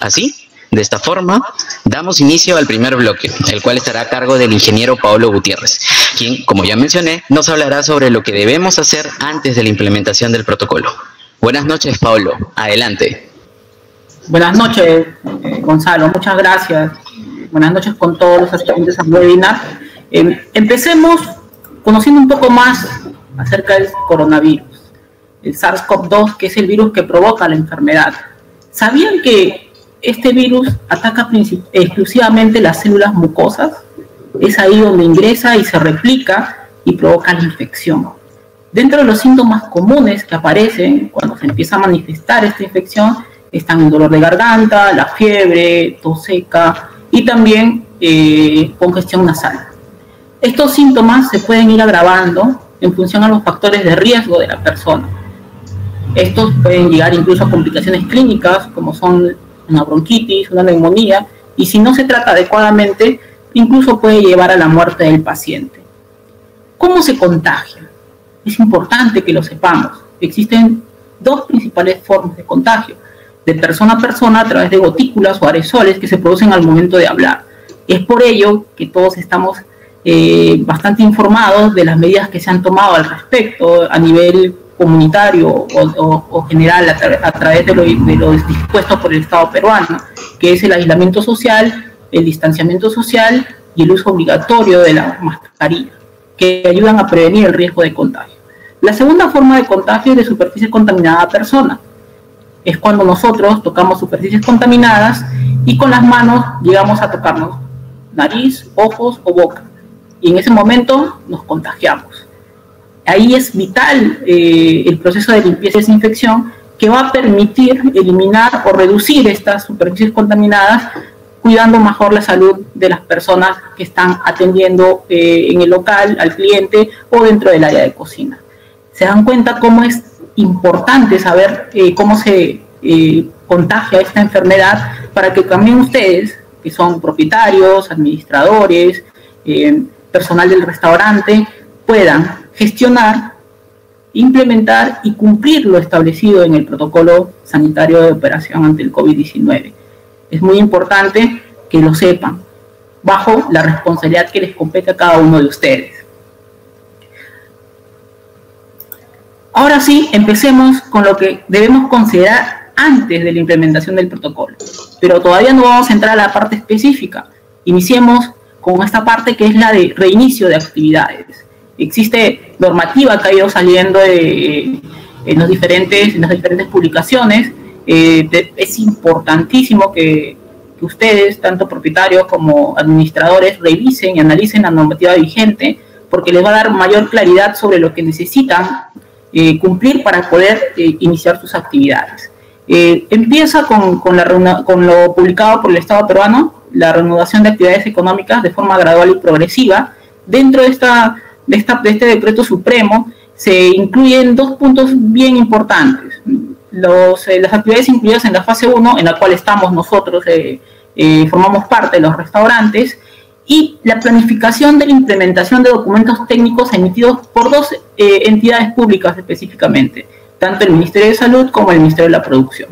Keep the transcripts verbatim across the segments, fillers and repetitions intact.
Así, de esta forma, damos inicio al primer bloque, el cual estará a cargo del ingeniero Paolo Gutiérrez, quien, como ya mencioné, nos hablará sobre lo que debemos hacer antes de la implementación del protocolo. Buenas noches, Paolo. Adelante. Buenas noches, eh, Gonzalo. Muchas gracias. Buenas noches con todos los asistentes al webinar. Eh, empecemos conociendo un poco más acerca del coronavirus, el SARS CoV dos, que es el virus que provoca la enfermedad. ¿Sabían que este virus ataca exclusivamente las células mucosas? Es ahí donde ingresa y se replica y provoca la infección. Dentro de los síntomas comunes que aparecen cuando se empieza a manifestar esta infección están el dolor de garganta, la fiebre, tos seca y también eh, congestión nasal. Estos síntomas se pueden ir agravando en función a los factores de riesgo de la persona. Estos pueden llegar incluso a complicaciones clínicas como son una bronquitis, una neumonía, y si no se trata adecuadamente, incluso puede llevar a la muerte del paciente. ¿Cómo se contagia? Es importante que lo sepamos. Existen dos principales formas de contagio: de persona a persona a través de gotículas o aerosoles que se producen al momento de hablar. Es por ello que todos estamos eh, bastante informados de las medidas que se han tomado al respecto a nivel comunitario o, o, o general a, tra a través de lo, de lo dispuesto por el Estado peruano, que es el aislamiento social, el distanciamiento social y el uso obligatorio de la mascarilla, que ayudan a prevenir el riesgo de contagio. La segunda forma de contagio es de superficie contaminada a persona. Es cuando nosotros tocamos superficies contaminadas y con las manos llegamos a tocarnos nariz, ojos o boca, y en ese momento nos contagiamos. Ahí es vital eh, el proceso de limpieza y desinfección, que va a permitir eliminar o reducir estas superficies contaminadas, cuidando mejor la salud de las personas que están atendiendo eh, en el local al cliente o dentro del área de cocina. Se dan cuenta cómo es importante saber eh, cómo se eh, contagia esta enfermedad, para que también ustedes, que son propietarios, administradores, eh, personal del restaurante, puedan gestionar, implementar y cumplir lo establecido en el protocolo sanitario de operación ante el COVID diecinueve. Es muy importante que lo sepan, bajo la responsabilidad que les compete a cada uno de ustedes. Ahora sí, empecemos con lo que debemos considerar antes de la implementación del protocolo. Pero todavía no vamos a entrar a la parte específica. Iniciemos con esta parte que es la de reinicio de actividades. Existe normativa que ha ido saliendo de, en, los diferentes, en las diferentes publicaciones. Eh, de, es importantísimo que, que ustedes, tanto propietarios como administradores, revisen y analicen la normativa vigente, porque les va a dar mayor claridad sobre lo que necesitan eh, cumplir para poder eh, iniciar sus actividades. Eh, empieza con, con, la, con lo publicado por el Estado peruano, la reanudación de actividades económicas de forma gradual y progresiva. Dentro de esta De, esta, de este decreto supremo se incluyen dos puntos bien importantes. Los, eh, las actividades incluidas en la fase uno, en la cual estamos nosotros, eh, eh, formamos parte de los restaurantes, y la planificación de la implementación de documentos técnicos emitidos por dos eh, entidades públicas específicamente, tanto el Ministerio de Salud como el Ministerio de la Producción.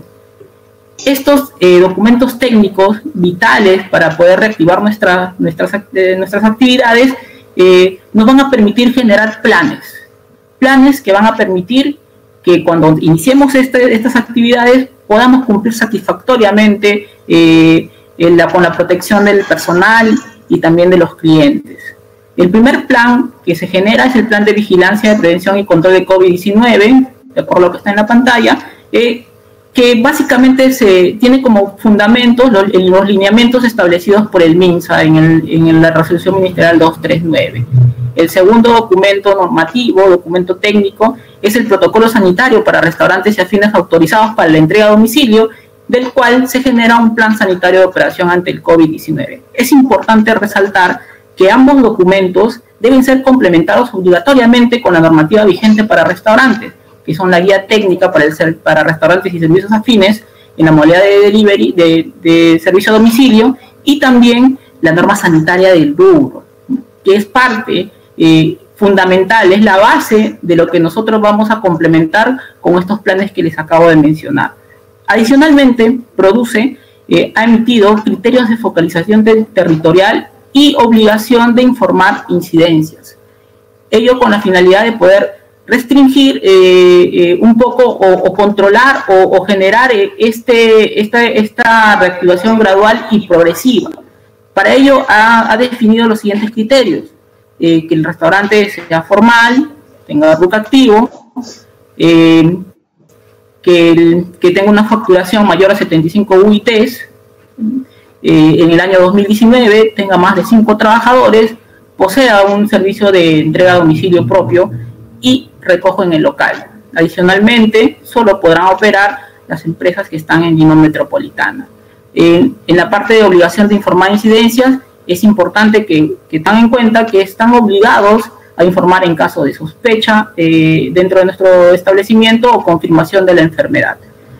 Estos eh, documentos técnicos vitales para poder reactivar nuestra, nuestras, eh, nuestras actividades Eh, nos van a permitir generar planes, planes que van a permitir que cuando iniciemos este, estas actividades podamos cumplir satisfactoriamente eh, en la, con la protección del personal y también de los clientes. El primer plan que se genera es el plan de vigilancia, de prevención y control de COVID diecinueve, de acuerdo a lo que está en la pantalla, eh, que básicamente se tiene como fundamentos los, los lineamientos establecidos por el MINSA en, el, en la resolución ministerial doscientos treinta y nueve. El segundo documento normativo, documento técnico, es el protocolo sanitario para restaurantes y afines autorizados para la entrega a domicilio, del cual se genera un plan sanitario de operación ante el COVID diecinueve. Es importante resaltar que ambos documentos deben ser complementados obligatoriamente con la normativa vigente para restaurantes, que son la guía técnica para, el, para restaurantes y servicios afines en la modalidad de delivery, de, de servicio a domicilio, y también la norma sanitaria del rubro, que es parte eh, fundamental, es la base de lo que nosotros vamos a complementar con estos planes que les acabo de mencionar. Adicionalmente, produce eh, ha emitido criterios de focalización de, territorial y obligación de informar incidencias. Ello con la finalidad de poder restringir eh, eh, un poco o, o controlar o, o generar este, esta, esta reactivación gradual y progresiva. Para ello ha, ha definido los siguientes criterios: eh, que el restaurante sea formal, tenga R U C activo, eh, que, el, que tenga una facturación mayor a setenta y cinco U I Ts, eh, en el año dos mil diecinueve tenga más de cinco trabajadores, posea un servicio de entrega a domicilio propio y recojo en el local. Adicionalmente, solo podrán operar las empresas que están en Lima Metropolitana. En, en la parte de obligación de informar incidencias, es importante que, que tengan en cuenta que están obligados a informar en caso de sospecha eh, dentro de nuestro establecimiento o confirmación de la enfermedad.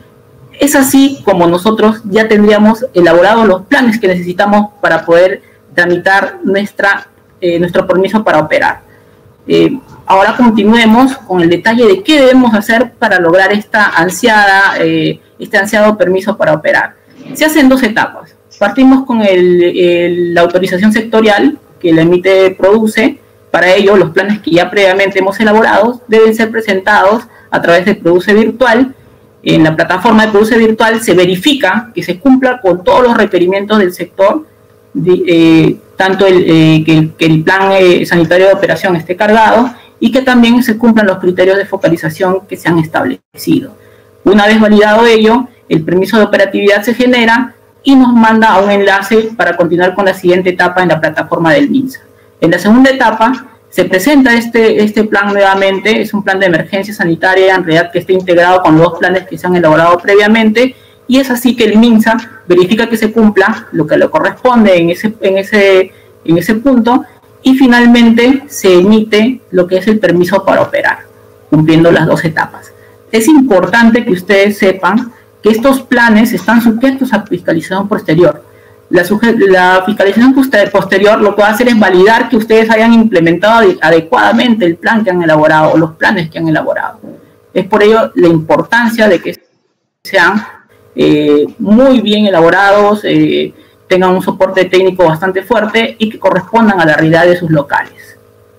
Es así como nosotros ya tendríamos elaborados los planes que necesitamos para poder tramitar nuestra, eh, nuestro permiso para operar. Eh, ahora continuemos con el detalle de qué debemos hacer para lograr esta ansiada, eh, este ansiado permiso para operar. Se hacen dos etapas. Partimos con el, el, la autorización sectorial que la emite Produce. Para ello, los planes que ya previamente hemos elaborado deben ser presentados a través de Produce Virtual. En la plataforma de Produce Virtual se verifica que se cumpla con todos los requerimientos del sector, de, eh, tanto el, eh, que, que el plan eh, sanitario de operación esté cargado y que también se cumplan los criterios de focalización que se han establecido. Una vez validado ello, el permiso de operatividad se genera y nos manda a un enlace para continuar con la siguiente etapa en la plataforma del MINSA. En la segunda etapa se presenta este, este plan nuevamente, es un plan de emergencia sanitaria en realidad que está integrado con los planes que se han elaborado previamente, y es así que el MINSA verifica que se cumpla lo que le corresponde en ese, en ese, en ese punto, y finalmente se emite lo que es el permiso para operar, cumpliendo las dos etapas. Es importante que ustedes sepan que estos planes están sujetos a fiscalización posterior. La, la fiscalización posterior lo que va a hacer es validar que ustedes hayan implementado adecuadamente el plan que han elaborado o los planes que han elaborado. Es por ello la importancia de que sean eh, muy bien elaborados, eh, tengan un soporte técnico bastante fuerte y que correspondan a la realidad de sus locales.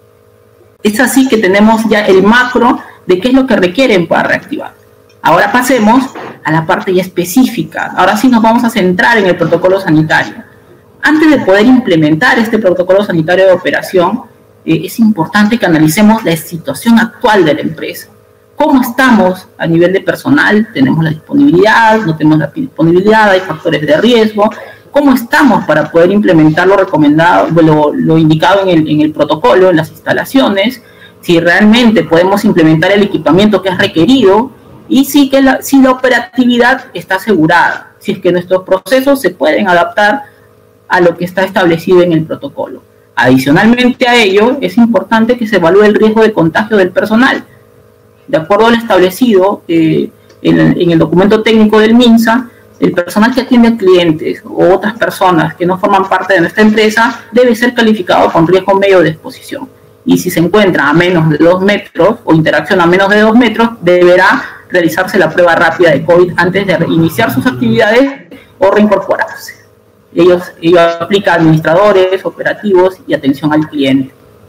Es así que tenemos ya el macro de qué es lo que requieren para reactivar. Ahora pasemos a la parte ya específica. Ahora sí nos vamos a centrar en el protocolo sanitario. Antes de poder implementar este protocolo sanitario de operación, eh, es importante que analicemos la situación actual de la empresa. ¿Cómo estamos a nivel de personal? ¿Tenemos la disponibilidad? ¿No tenemos la disponibilidad? ¿Hay factores de riesgo? ¿Cómo estamos para poder implementar lo recomendado, lo, lo indicado en el, en el protocolo, en las instalaciones? Si realmente podemos implementar el equipamiento que es requerido, y sí que la, si la operatividad está asegurada, si es que nuestros procesos se pueden adaptar a lo que está establecido en el protocolo. Adicionalmente a ello, es importante que se evalúe el riesgo de contagio del personal. De acuerdo al establecido eh, en, en el documento técnico del MINSA, el personal que atiende a clientes o otras personas que no forman parte de nuestra empresa debe ser calificado con riesgo medio de exposición. Y si se encuentra a menos de dos metros o interacción a menos de dos metros, deberá realizarse la prueba rápida de COVID antes de iniciar sus actividades o reincorporarse. Ellos, ellos aplican administradores, operativos y atención al cliente.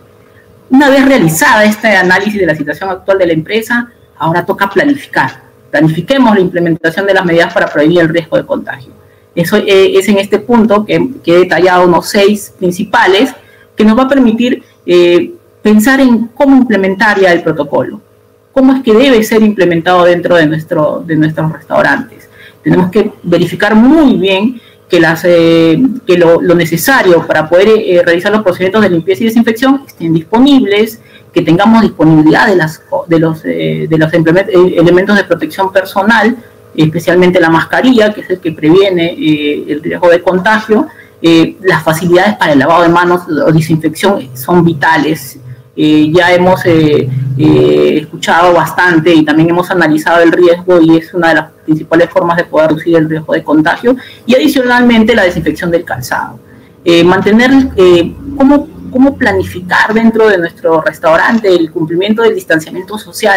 Una vez realizada este análisis de la situación actual de la empresa, ahora toca planificar. Planifiquemos la implementación de las medidas para prevenir el riesgo de contagio. Eso eh, es en este punto que, que he detallado unos seis principales que nos va a permitir eh, pensar en cómo implementar ya el protocolo. Cómo es que debe ser implementado dentro de, nuestro, de nuestros restaurantes. Tenemos que verificar muy bien que, las, eh, que lo, lo necesario para poder eh, realizar los procedimientos de limpieza y desinfección estén disponibles, que tengamos disponibilidad de, las, de los, eh, de los elementos de protección personal, especialmente la mascarilla, que es el que previene eh, el riesgo de contagio. Eh, las facilidades para el lavado de manos o desinfección son vitales. Eh, ya hemos eh, eh, escuchado bastante y también hemos analizado el riesgo y es una de las principales formas de poder reducir el riesgo de contagio, y adicionalmente la desinfección del calzado. Eh, mantener, eh, cómo, cómo planificar dentro de nuestro restaurante el cumplimiento del distanciamiento social.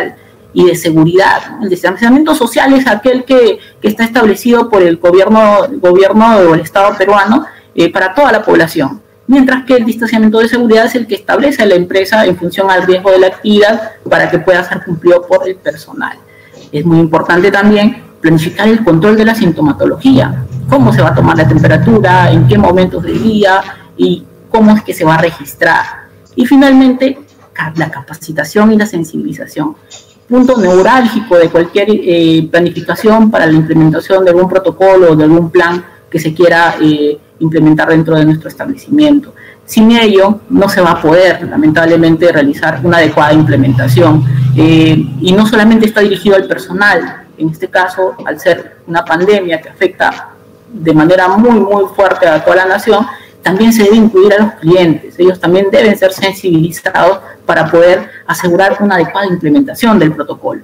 y de seguridad. El distanciamiento social es aquel que, que está establecido por el gobierno, el gobierno o el Estado peruano eh, para toda la población, mientras que el distanciamiento de seguridad es el que establece la empresa en función al riesgo de la actividad para que pueda ser cumplido por el personal. Es muy importante también planificar el control de la sintomatología, cómo se va a tomar la temperatura, en qué momentos del día y cómo es que se va a registrar. Y finalmente, la capacitación y la sensibilización, punto neurálgico de cualquier eh, planificación para la implementación de algún protocolo o de algún plan que se quiera eh, implementar dentro de nuestro establecimiento. Sin ello, no se va a poder, lamentablemente, realizar una adecuada implementación. Eh, y no solamente está dirigido al personal, en este caso, al ser una pandemia que afecta de manera muy, muy fuerte a toda la nación, también se debe incluir a los clientes. Ellos también deben ser sensibilizados para poder asegurar una adecuada implementación del protocolo.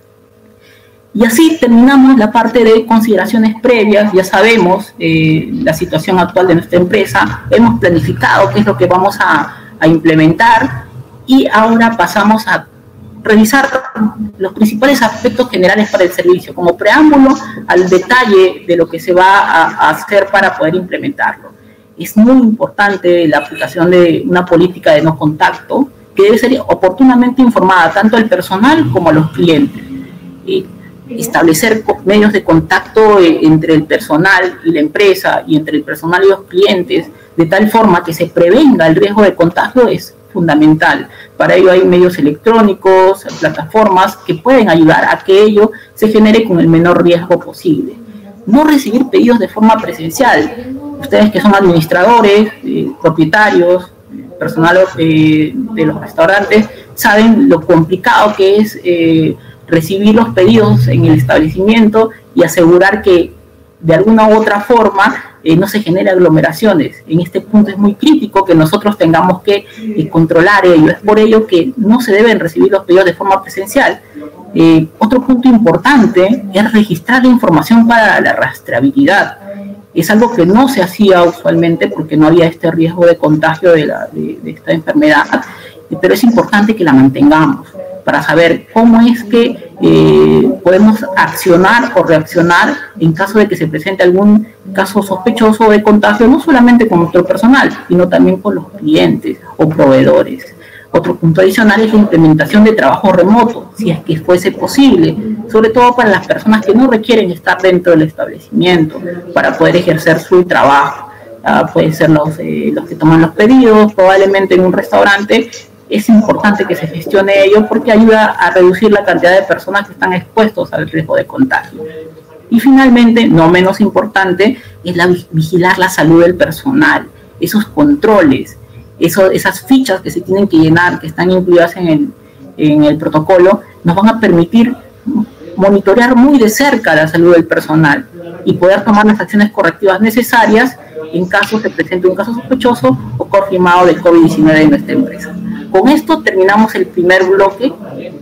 Y así terminamos la parte de consideraciones previas. Ya sabemos eh, la situación actual de nuestra empresa, hemos planificado qué es lo que vamos a, a implementar y ahora pasamos a revisar los principales aspectos generales para el servicio, como preámbulo al detalle de lo que se va a, a hacer para poder implementarlo. Es muy importante la aplicación de una política de no contacto que debe ser oportunamente informada tanto al personal como a los clientes. Y establecer medios de contacto entre el personal y la empresa y entre el personal y los clientes de tal forma que se prevenga el riesgo de contagio es fundamental. Para ello hay medios electrónicos, plataformas que pueden ayudar a que ello se genere con el menor riesgo posible. No recibir pedidos de forma presencial. Ustedes que son administradores, eh, propietarios, personal eh, de los restaurantes, saben lo complicado que es eh, recibir los pedidos en el establecimiento y asegurar que de alguna u otra forma eh, no se generen aglomeraciones. En este punto es muy crítico que nosotros tengamos que eh, controlar ello. Es por ello que no se deben recibir los pedidos de forma presencial. Eh, otro punto importante es registrar la información para la rastreabilidad. Es algo que no se hacía usualmente porque no había este riesgo de contagio de, la, de, de esta enfermedad, pero es importante que la mantengamos para saber cómo es que eh, podemos accionar o reaccionar en caso de que se presente algún caso sospechoso de contagio, no solamente con nuestro personal, sino también con los clientes o proveedores. Otro punto adicional es la implementación de trabajo remoto, si es que fuese posible, sobre todo para las personas que no requieren estar dentro del establecimiento para poder ejercer su trabajo. Uh, pueden ser los, eh, los que toman los pedidos, probablemente en un restaurante. Es importante que se gestione ello porque ayuda a reducir la cantidad de personas que están expuestos al riesgo de contagio. Y finalmente, no menos importante, es la, vigilar la salud del personal, esos controles. Eso, esas fichas que se tienen que llenar, que están incluidas en el, en el protocolo, nos van a permitir monitorear muy de cerca la salud del personal y poder tomar las acciones correctivas necesarias en caso se presente un caso sospechoso o confirmado del COVID diecinueve en nuestra empresa. Con esto terminamos el primer bloque.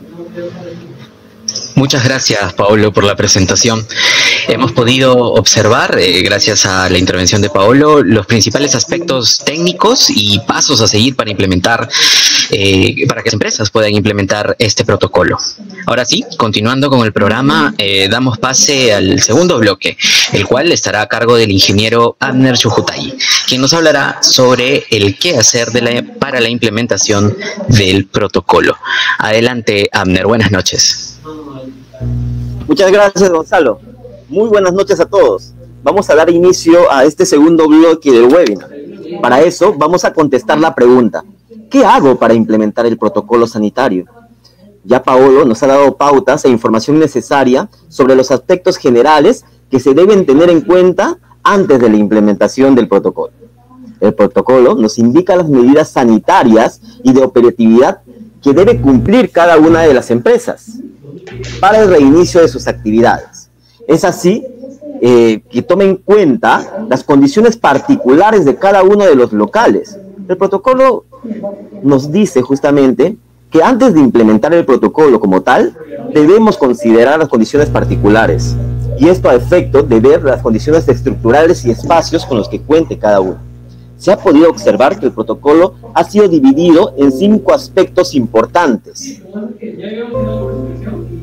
Muchas gracias, Paolo, por la presentación. Hemos podido observar, eh, gracias a la intervención de Paolo, los principales aspectos técnicos y pasos a seguir para implementar, eh, para que las empresas puedan implementar este protocolo. Ahora sí, continuando con el programa, eh, damos pase al segundo bloque, el cual estará a cargo del ingeniero Abner Chujutay, quien nos hablará sobre el qué hacer de la, para la implementación del protocolo. Adelante, Abner, buenas noches. Muchas gracias, Gonzalo. Muy buenas noches a todos. Vamos a dar inicio a este segundo bloque del webinar. Para eso, vamos a contestar la pregunta: ¿qué hago para implementar el protocolo sanitario? Ya Paolo nos ha dado pautas e información necesaria sobre los aspectos generales que se deben tener en cuenta antes de la implementación del protocolo. El protocolo nos indica las medidas sanitarias y de operatividad que debe cumplir cada una de las empresas para el reinicio de sus actividades. Es así eh, que tome en cuenta las condiciones particulares de cada uno de los locales. El protocolo nos dice justamente que antes de implementar el protocolo como tal, debemos considerar las condiciones particulares, y esto a efecto de ver las condiciones estructurales y espacios con los que cuente cada uno. Se ha podido observar que el protocolo ha sido dividido en cinco aspectos importantes.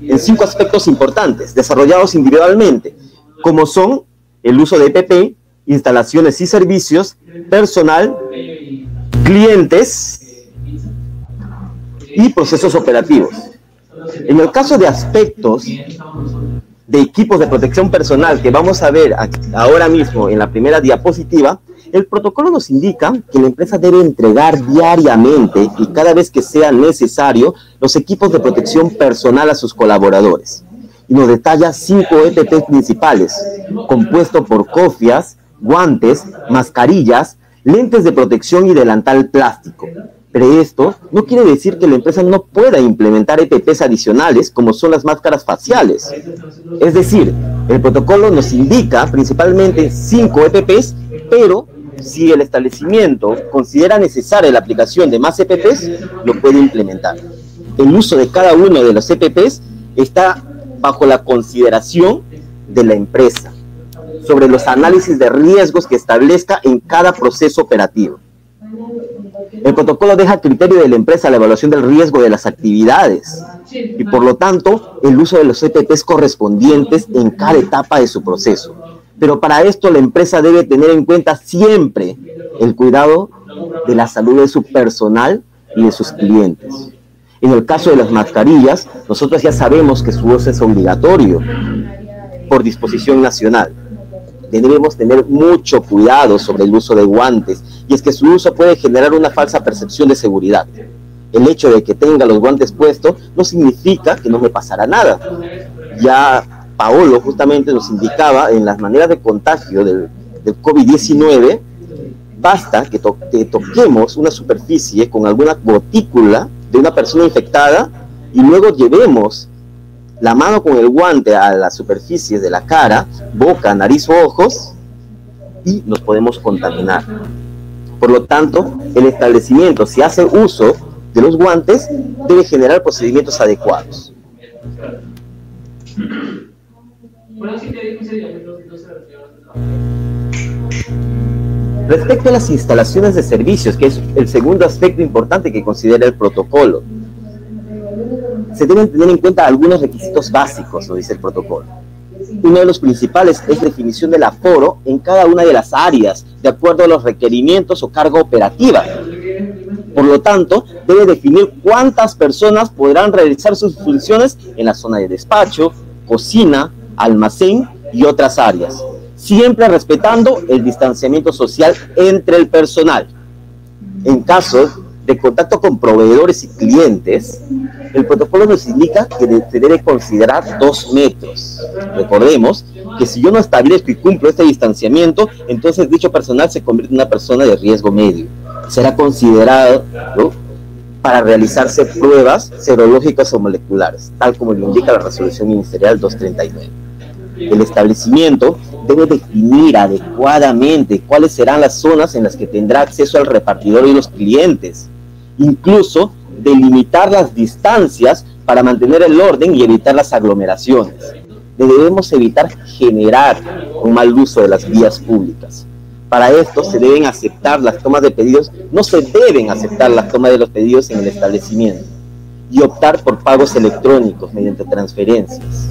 en cinco aspectos importantes, desarrollados individualmente, como son el uso de E P P, instalaciones y servicios, personal, clientes y procesos operativos. En el caso de aspectos de equipos de protección personal que vamos a ver ahora mismo en la primera diapositiva, el protocolo nos indica que la empresa debe entregar diariamente y cada vez que sea necesario los equipos de protección personal a sus colaboradores. Y nos detalla cinco E P P principales, compuesto por cofias, guantes, mascarillas, lentes de protección y delantal plástico. Pero esto no quiere decir que la empresa no pueda implementar E P Ps adicionales como son las máscaras faciales. Es decir, el protocolo nos indica principalmente cinco E P Ps, pero si el establecimiento considera necesaria la aplicación de más E P Ps, lo puede implementar. El uso de cada uno de los E P Ps está bajo la consideración de la empresa, sobre los análisis de riesgos que establezca en cada proceso operativo. El protocolo deja a criterio de la empresa la evaluación del riesgo de las actividades y, por lo tanto, el uso de los E P Ps correspondientes en cada etapa de su proceso. Pero para esto la empresa debe tener en cuenta siempre el cuidado de la salud de su personal y de sus clientes. En el caso de las mascarillas, nosotros ya sabemos que su uso es obligatorio por disposición nacional. Debemos tener mucho cuidado sobre el uso de guantes, y es que su uso puede generar una falsa percepción de seguridad. El hecho de que tenga los guantes puestos no significa que no me pasará nada. Ya Paolo justamente nos indicaba en las maneras de contagio del, del COVID diecinueve, basta que, to que toquemos una superficie con alguna gotícula de una persona infectada y luego llevemos la mano con el guante a la superficie de la cara, boca, nariz o ojos y nos podemos contaminar. Por lo tanto, el establecimiento, si hace uso de los guantes, debe generar procedimientos adecuados. Respecto a las instalaciones de servicios, que es el segundo aspecto importante que considera el protocolo, se deben tener en cuenta algunos requisitos básicos, lo dice el protocolo. Uno de los principales es definición del aforo en cada una de las áreas, de acuerdo a los requerimientos o carga operativa. Por lo tanto, debe definir cuántas personas podrán realizar sus funciones en la zona de despacho, cocina, almacén y otras áreas, siempre respetando el distanciamiento social entre el personal. En caso de contacto con proveedores y clientes, el protocolo nos indica que se debe considerar dos metros. Recordemos que si yo no establezco y cumplo este distanciamiento, entonces dicho personal se convierte en una persona de riesgo medio. Será considerado, ¿no?, para realizarse pruebas serológicas o moleculares, tal como lo indica la resolución ministerial doscientos treinta y nueve. El establecimiento debe definir adecuadamente cuáles serán las zonas en las que tendrá acceso al repartidor y los clientes, incluso delimitar las distancias para mantener el orden y evitar las aglomeraciones. Debemos evitar generar un mal uso de las vías públicas. Para esto se deben aceptar las tomas de pedidos, no se deben aceptar las tomas de los pedidos en el establecimiento y optar por pagos electrónicos mediante transferencias.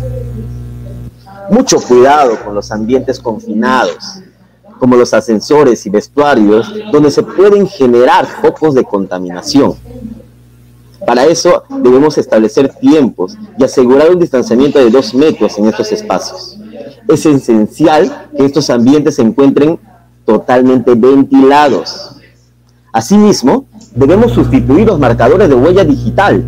Mucho cuidado con los ambientes confinados, como los ascensores y vestuarios, donde se pueden generar focos de contaminación. Para eso debemos establecer tiempos y asegurar un distanciamiento de dos metros en estos espacios. Es esencial que estos ambientes se encuentren totalmente ventilados. Asimismo, debemos sustituir los marcadores de huella digital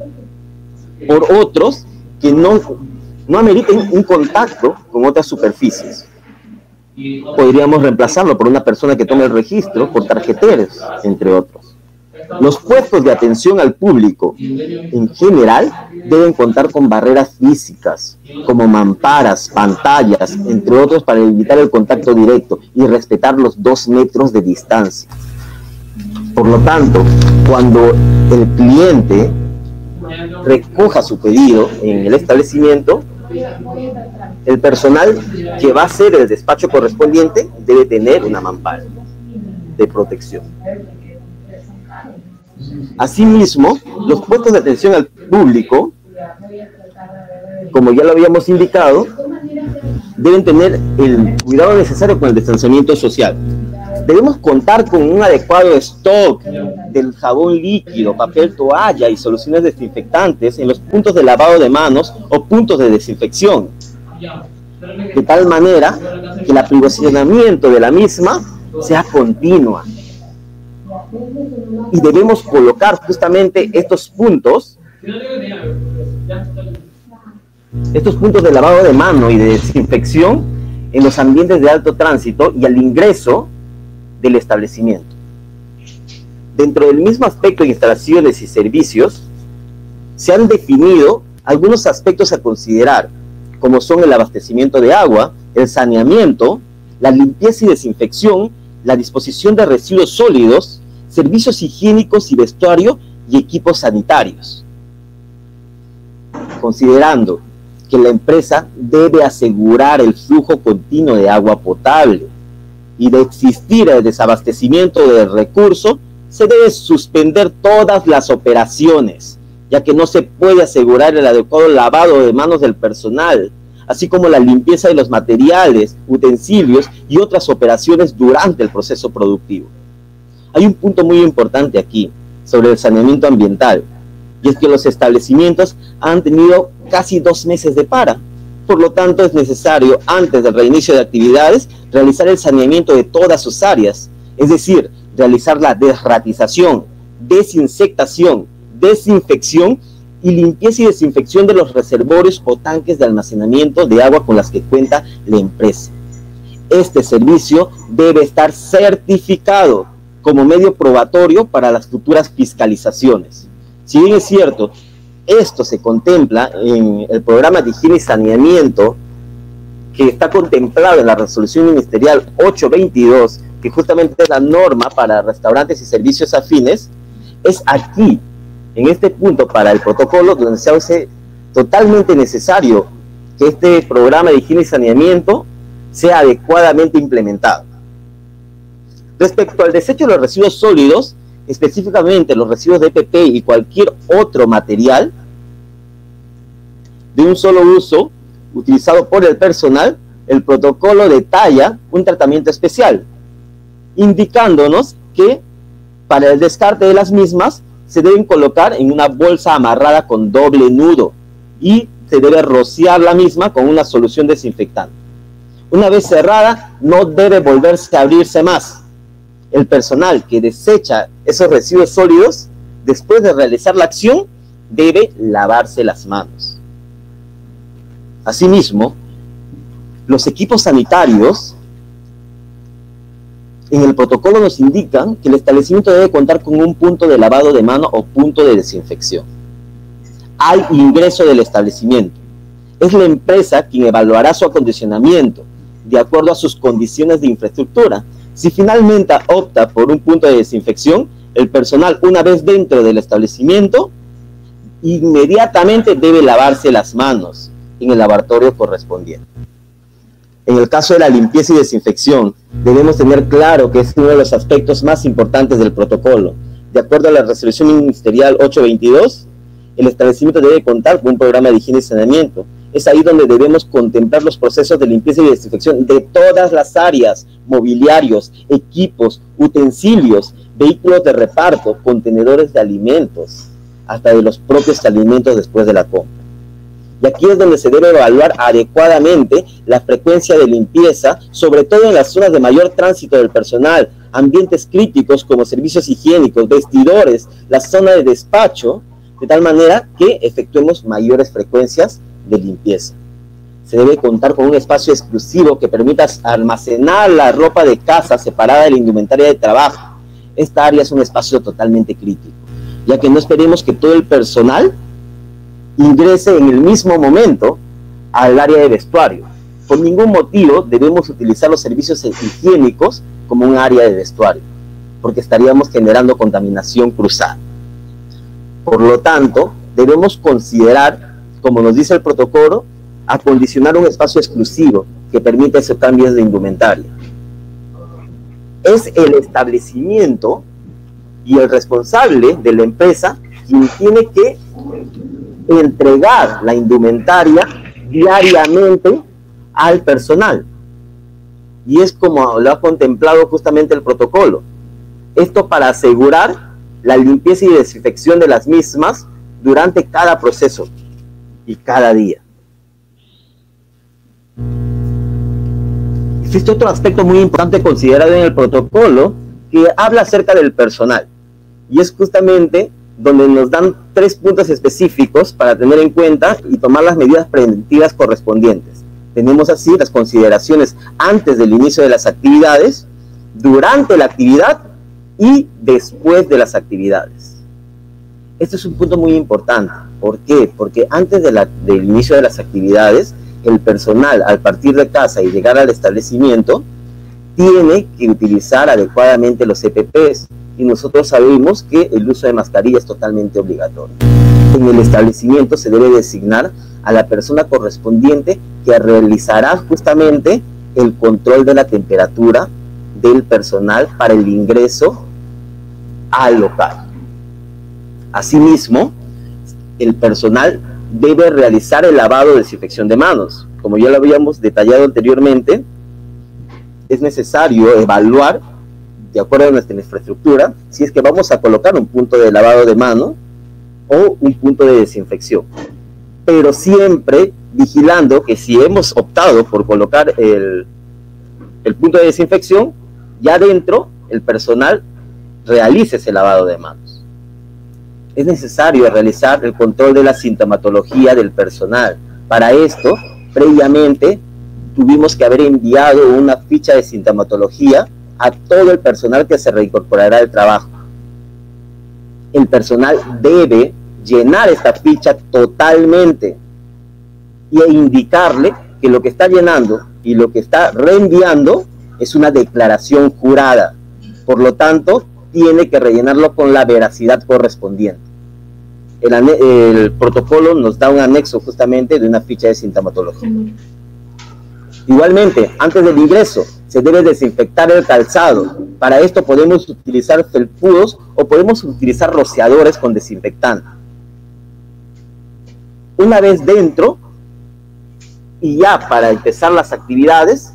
por otros que no, no ameriten un contacto con otras superficies. Podríamos reemplazarlo por una persona que tome el registro por tarjeteros, entre otros. Los puestos de atención al público, en general, deben contar con barreras físicas, como mamparas, pantallas, entre otros, para evitar el contacto directo y respetar los dos metros de distancia. Por lo tanto, cuando el cliente recoja su pedido en el establecimiento, el personal que va a hacer el despacho correspondiente debe tener una mampara de protección. Asimismo, los puestos de atención al público como ya lo habíamos indicado, deben tener el cuidado necesario con el distanciamiento social. Debemos contar con un adecuado stock del jabón líquido, papel toalla y soluciones desinfectantes en los puntos de lavado de manos o puntos de desinfección, de tal manera que el aprovisionamiento de la misma sea continua. Y debemos colocar justamente estos puntos, estos puntos de lavado de mano y de desinfección en los ambientes de alto tránsito y al ingreso del establecimiento. Dentro del mismo aspecto de instalaciones y servicios, se han definido algunos aspectos a considerar, como son el abastecimiento de agua, el saneamiento, la limpieza y desinfección, la disposición de residuos sólidos, servicios higiénicos y vestuario y equipos sanitarios. Considerando que la empresa debe asegurar el flujo continuo de agua potable y de existir el desabastecimiento del recurso, se debe suspender todas las operaciones, ya que no se puede asegurar el adecuado lavado de manos del personal, así como la limpieza de los materiales, utensilios y otras operaciones durante el proceso productivo. Hay un punto muy importante aquí sobre el saneamiento ambiental, y es que los establecimientos han tenido casi dos meses de para. Por lo tanto, es necesario, antes del reinicio de actividades, realizar el saneamiento de todas sus áreas, es decir, realizar la desratización, desinsectación, desinfección y limpieza y desinfección de los reservorios o tanques de almacenamiento de agua con las que cuenta la empresa. Este servicio debe estar certificado como medio probatorio para las futuras fiscalizaciones. Si bien es cierto, esto se contempla en el programa de higiene y saneamiento que está contemplado en la resolución ministerial ocho veintidós, que justamente es la norma para restaurantes y servicios afines, es aquí, en este punto para el protocolo, donde se hace totalmente necesario que este programa de higiene y saneamiento sea adecuadamente implementado. Respecto al desecho de los residuos sólidos, específicamente los residuos de P P y cualquier otro material de un solo uso utilizado por el personal, el protocolo detalla un tratamiento especial, indicándonos que para el descarte de las mismas se deben colocar en una bolsa amarrada con doble nudo y se debe rociar la misma con una solución desinfectante. Una vez cerrada, no debe volverse a abrirse más. El personal que desecha esos residuos sólidos, después de realizar la acción, debe lavarse las manos. Asimismo, los equipos sanitarios en el protocolo nos indican que el establecimiento debe contar con un punto de lavado de mano o punto de desinfección al ingreso del establecimiento. Es la empresa quien evaluará su acondicionamiento de acuerdo a sus condiciones de infraestructura. Si finalmente opta por un punto de desinfección, el personal, una vez dentro del establecimiento, inmediatamente debe lavarse las manos en el lavatorio correspondiente. En el caso de la limpieza y desinfección, debemos tener claro que es uno de los aspectos más importantes del protocolo. De acuerdo a la resolución ministerial ocho veintidós, el establecimiento debe contar con un programa de higiene y saneamiento. Es ahí donde debemos contemplar los procesos de limpieza y desinfección de todas las áreas, mobiliarios, equipos, utensilios, vehículos de reparto, contenedores de alimentos, hasta de los propios alimentos después de la compra. Y aquí es donde se debe evaluar adecuadamente la frecuencia de limpieza, sobre todo en las zonas de mayor tránsito del personal, ambientes críticos como servicios higiénicos, vestidores, la zona de despacho, de tal manera que efectuemos mayores frecuencias de limpieza. Se debe contar con un espacio exclusivo que permita almacenar la ropa de casa separada de la indumentaria de trabajo. Esta área es un espacio totalmente crítico, ya que no esperemos que todo el personal ingrese en el mismo momento al área de vestuario. Por ningún motivo debemos utilizar los servicios higiénicos como un área de vestuario, porque estaríamos generando contaminación cruzada. Por lo tanto, debemos considerar, como nos dice el protocolo, acondicionar un espacio exclusivo que permita esos cambios de indumentaria. Es el establecimiento y el responsable de la empresa quien tiene que entregar la indumentaria diariamente al personal. Y es como lo ha contemplado justamente el protocolo. Esto para asegurar la limpieza y desinfección de las mismas durante cada proceso y cada día. Existe otro aspecto muy importante considerado en el protocolo que habla acerca del personal, y es justamente donde nos dan tres puntos específicos para tener en cuenta y tomar las medidas preventivas correspondientes. Tenemos así las consideraciones antes del inicio de las actividades, durante la actividad y después de las actividades. Este es un punto muy importante. ¿Por qué? Porque antes de la, del inicio de las actividades, el personal, al partir de casa y llegar al establecimiento, tiene que utilizar adecuadamente los E P Pes, y nosotros sabemos que el uso de mascarilla es totalmente obligatorio. En el establecimiento se debe designar a la persona correspondiente que realizará justamente el control de la temperatura del personal para el ingreso al local. Asimismo, el personal debe realizar el lavado de desinfección de manos. Como ya lo habíamos detallado anteriormente, es necesario evaluar, de acuerdo a nuestra infraestructura, si es que vamos a colocar un punto de lavado de mano o un punto de desinfección. Pero siempre vigilando que si hemos optado por colocar el, el punto de desinfección, ya dentro el personal realice ese lavado de manos. Es necesario realizar el control de la sintomatología del personal. Para esto, previamente, tuvimos que haber enviado una ficha de sintomatología a todo el personal que se reincorporará al trabajo. El personal debe llenar esta ficha totalmente e indicarle que lo que está llenando y lo que está reenviando es una declaración jurada. Por lo tanto, tiene que rellenarlo con la veracidad correspondiente. El, el protocolo nos da un anexo justamente de una ficha de sintomatología. Igualmente, antes del ingreso, se debe desinfectar el calzado. Para esto podemos utilizar felpudos o podemos utilizar rociadores con desinfectante. Una vez dentro, y ya para empezar las actividades,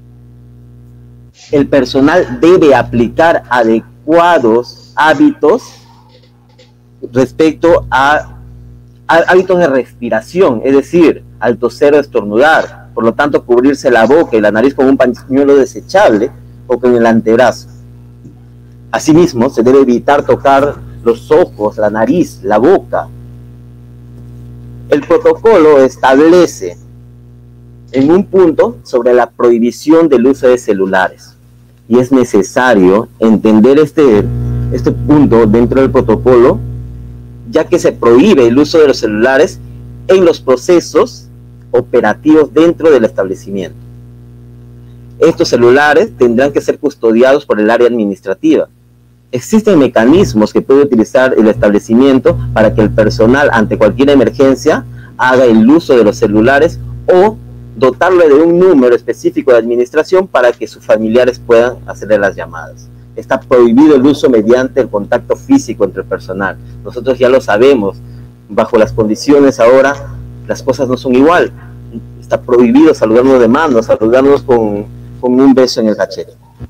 el personal debe aplicar adecuados hábitos respecto a, a hábitos de respiración, es decir, al toser o estornudar. Por lo tanto, cubrirse la boca y la nariz con un pañuelo desechable o con el antebrazo. Asimismo, se debe evitar tocar los ojos, la nariz, la boca. El protocolo establece en un punto sobre la prohibición del uso de celulares. Y es necesario entender este, este punto dentro del protocolo, ya que se prohíbe el uso de los celulares en los procesos operativos dentro del establecimiento. Estos celulares tendrán que ser custodiados por el área administrativa. Existen mecanismos que puede utilizar el establecimiento para que el personal, ante cualquier emergencia, haga el uso de los celulares o dotarle de un número específico de administración para que sus familiares puedan hacerle las llamadas. Está prohibido el uso mediante el contacto físico entre el personal. Nosotros ya lo sabemos, bajo las condiciones ahora, las cosas no son igual. Está prohibido saludarnos de mano, saludarnos con, con un beso en el cachete.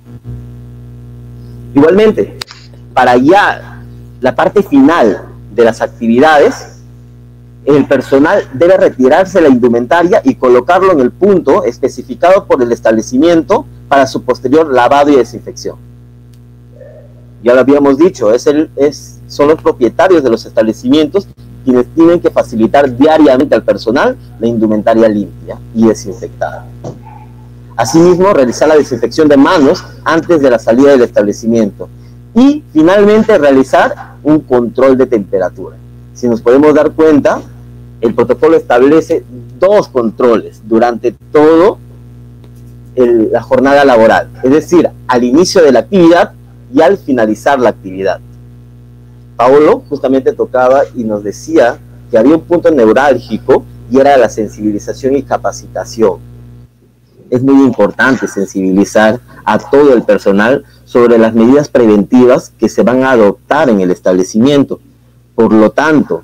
Igualmente, para ya la parte final de las actividades, el personal debe retirarse la indumentaria y colocarlo en el punto especificado por el establecimiento para su posterior lavado y desinfección. Ya lo habíamos dicho, es el, es, son los propietarios de los establecimientos quienes tienen que facilitar diariamente al personal la indumentaria limpia y desinfectada. Asimismo, realizar la desinfección de manos antes de la salida del establecimiento. Y, finalmente, realizar un control de temperatura. Si nos podemos dar cuenta, el protocolo establece dos controles durante toda la jornada laboral. Es decir, al inicio de la actividad y al finalizar la actividad. Paolo justamente tocaba y nos decía que había un punto neurálgico y era la sensibilización y capacitación. Es muy importante sensibilizar a todo el personal sobre las medidas preventivas que se van a adoptar en el establecimiento. Por lo tanto,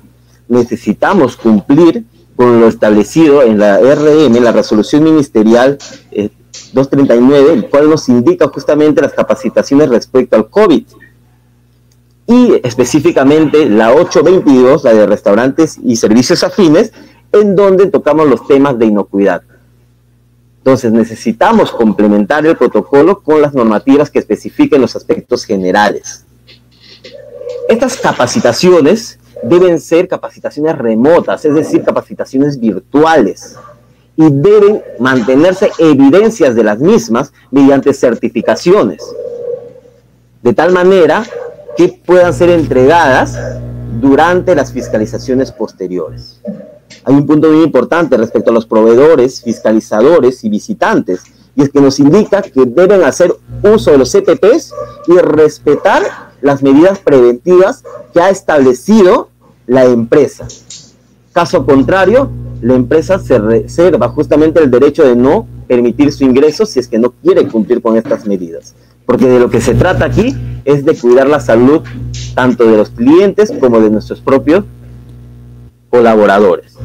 necesitamos cumplir con lo establecido en la R M, la resolución ministerial eh, doscientos treinta y nueve, el cual nos indica justamente las capacitaciones respecto al COVID. Y específicamente la ochocientos veintidós, la de restaurantes y servicios afines, en donde tocamos los temas de inocuidad. Entonces necesitamos complementar el protocolo con las normativas que especifiquen los aspectos generales. Estas capacitaciones deben ser capacitaciones remotas, es decir, capacitaciones virtuales, y deben mantenerse evidencias de las mismas mediante certificaciones, de tal manera que puedan ser entregadas durante las fiscalizaciones posteriores. Hay un punto muy importante respecto a los proveedores, fiscalizadores y visitantes, y es que nos indica que deben hacer uso de los C P Ps y respetar las medidas preventivas que ha establecido la empresa. Caso contrario, la empresa se reserva justamente el derecho de no permitir su ingreso si es que no quiere cumplir con estas medidas. Porque de lo que se trata aquí es de cuidar la salud tanto de los clientes como de nuestros propios colaboradores.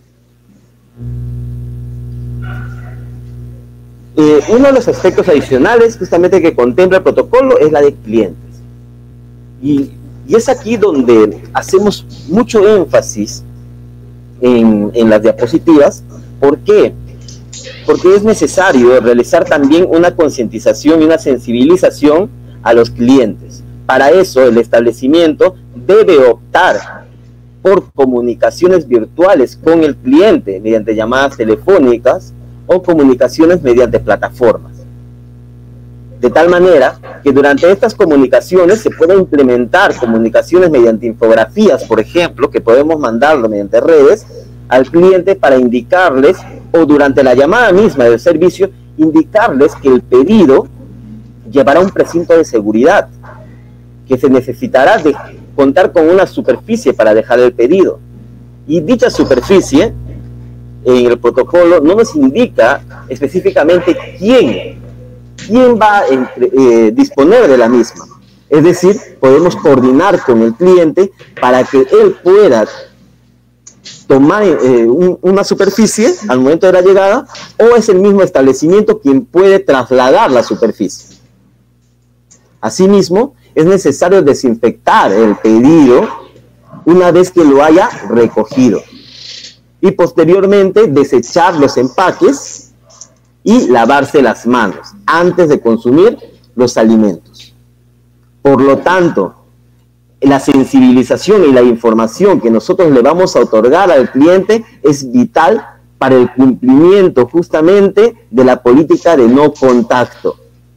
Eh, uno de los aspectos adicionales justamente que contempla el protocolo es la de clientes. Y, y es aquí donde hacemos mucho énfasis en, en las diapositivas. ¿Por qué? Porque es necesario realizar también una concientización y una sensibilización a los clientes. Para eso el establecimiento debe optar por comunicaciones virtuales con el cliente mediante llamadas telefónicas o comunicaciones mediante plataformas. De tal manera que durante estas comunicaciones se puede implementar comunicaciones mediante infografías, por ejemplo, que podemos mandarlo mediante redes al cliente para indicarles, o durante la llamada misma del servicio, indicarles que el pedido llevará un precinto de seguridad, que se necesitará de contar con una superficie para dejar el pedido. Y dicha superficie, en el protocolo, no nos indica específicamente quién, quién va a entre, eh, disponer de la misma. Es decir, podemos coordinar con el cliente para que él pueda tomar eh, un, una superficie al momento de la llegada, o es el mismo establecimiento quien puede trasladar la superficie. Asimismo, es necesario desinfectar el pedido una vez que lo haya recogido y posteriormente desechar los empaques y lavarse las manos antes de consumir los alimentos. Por lo tanto, la sensibilización y la información que nosotros le vamos a otorgar al cliente es vital para el cumplimiento justamente de la política de no contacto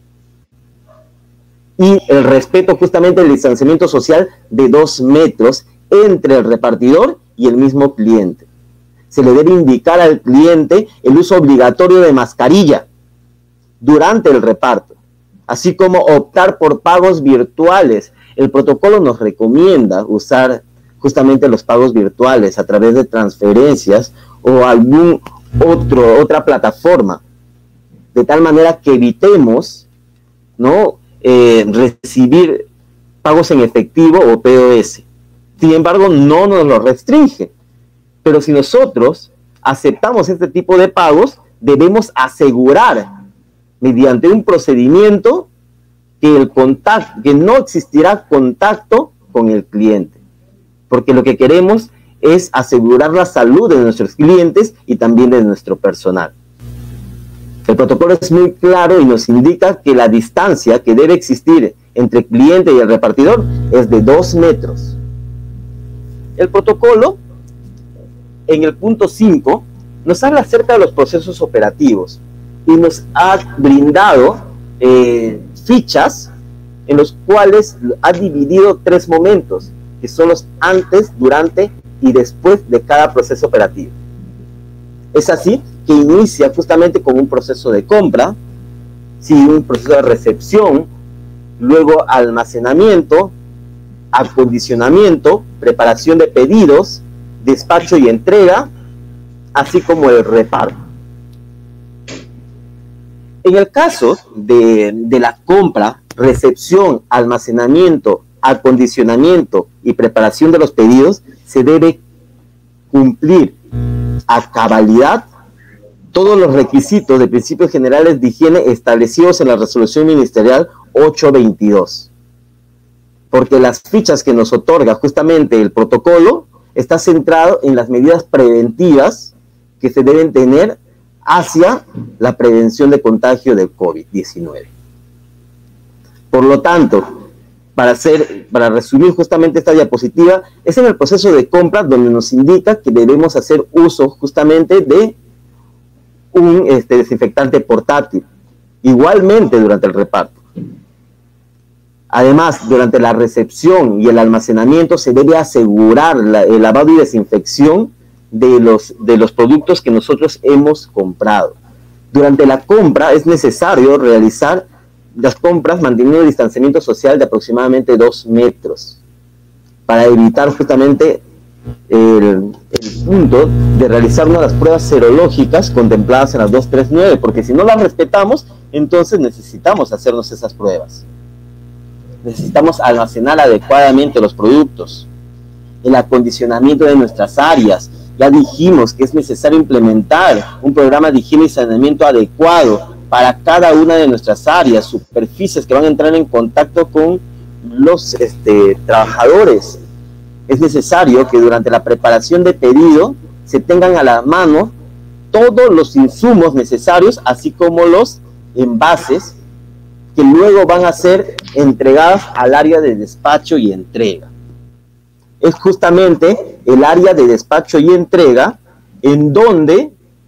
y el respeto justamente del distanciamiento social de dos metros entre el repartidor y el mismo cliente. Se le debe indicar al cliente el uso obligatorio de mascarilla durante el reparto, así como optar por pagos virtuales. El protocolo nos recomienda usar justamente los pagos virtuales a través de transferencias o algún otro, otra plataforma, de tal manera que evitemos, ¿no?, eh, recibir pagos en efectivo o P O S. Sin embargo, no nos lo restringe. Pero si nosotros aceptamos este tipo de pagos, debemos asegurar mediante un procedimiento que, el contacto, que no existirá contacto con el cliente. Porque lo que queremos es asegurar la salud de nuestros clientes y también de nuestro personal. El protocolo es muy claro y nos indica que la distancia que debe existir entre el cliente y el repartidor es de dos metros. El protocolo, en el punto cinco, nos habla acerca de los procesos operativos y nos ha brindado eh, fichas en los cuales ha dividido tres momentos, que son los antes, durante y después de cada proceso operativo. Es así que inicia justamente con un proceso de compra, sí, un proceso de recepción, luego almacenamiento, acondicionamiento, preparación de pedidos, despacho y entrega, así como el reparto. En el caso de, de la compra, recepción, almacenamiento, acondicionamiento y preparación de los pedidos, se debe cumplir a cabalidad todos los requisitos de principios generales de higiene establecidos en la resolución ministerial ochocientos veintidós. Porque las fichas que nos otorga justamente el protocolo está centrado en las medidas preventivas que se deben tener hacia la prevención de contagio del COVID diecinueve. Por lo tanto, para, hacer, para resumir justamente esta diapositiva, es en el proceso de compra donde nos indica que debemos hacer uso justamente de un este, desinfectante portátil, igualmente durante el reparto. Además, durante la recepción y el almacenamiento se debe asegurar la, el lavado y desinfección de los, de los productos que nosotros hemos comprado. Durante la compra es necesario realizar las compras manteniendo el distanciamiento social de aproximadamente dos metros para evitar justamente el, el punto de realizar una de las pruebas serológicas contempladas en las doscientos treinta y nueve, porque si no las respetamos, entonces necesitamos hacernos esas pruebas. Necesitamos almacenar adecuadamente los productos, el acondicionamiento de nuestras áreas. Ya dijimos que es necesario implementar un programa de higiene y saneamiento adecuado para cada una de nuestras áreas, superficies que van a entrar en contacto con los este, trabajadores. Es necesario que durante la preparación de pedido se tengan a la mano todos los insumos necesarios, así como los envases que luego van a ser entregadas al área de despacho y entrega. Es justamente el área de despacho y entrega en donde